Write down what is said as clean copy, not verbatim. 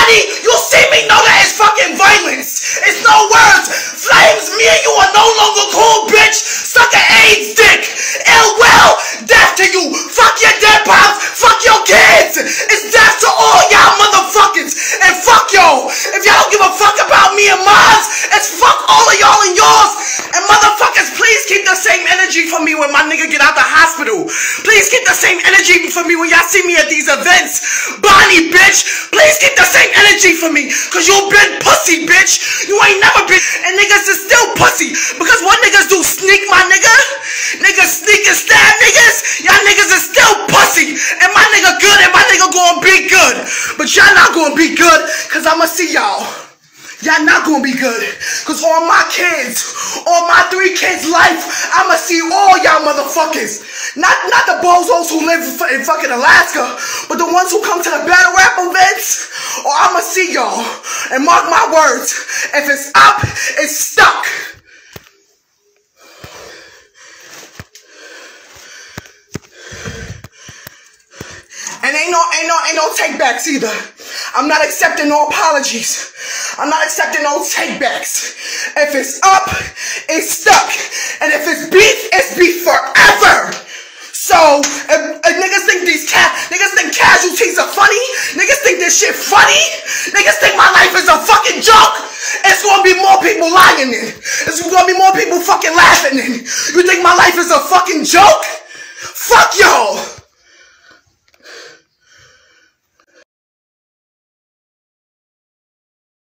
Bonnie, you see me know that it's fucking violence. It's no words. Flames, me and you are no longer cool, bitch. Suck an AIDS dick. Ill will, death to you. Fuck your dead pops. Fuck your kids. It's death to all y'all motherfuckers. And fuck y'all. If y'all don't give a fuck about me and mine, it's fuck all of y'all and yours. And motherfuckers, please keep the same energy for me when my nigga get out the hospital. Please keep the same energy for me when y'all see me at these events. Bonnie, bitch, please keep the same energy for me. Cause you been pussy, bitch. You ain't never been. And niggas is still pussy. Because what niggas do, sneak, my nigga? Niggas sneak and stab niggas. Y'all niggas is still pussy. And my nigga good and my nigga gonna be good. But y'all not gonna be good. Cause I'ma see y'all. Y'all not gonna be good. Cause on my kids, on my 3 kids' life, I'ma see all y'all motherfuckers. Not the bozos who live in fucking Alaska, but the ones who come to the battle rap events, or I'ma see y'all. And mark my words, if it's up, it's stuck. And ain't no takebacks either. I'm not accepting no apologies. I'm not accepting no takebacks. If it's up, it's stuck. And if it's beef forever. So, if niggas think casualties are funny, niggas think this shit funny, niggas think my life is a fucking joke, it's gonna be more people lying in. It's gonna be more people fucking laughing in. You think my life is a fucking joke? Fuck y'all.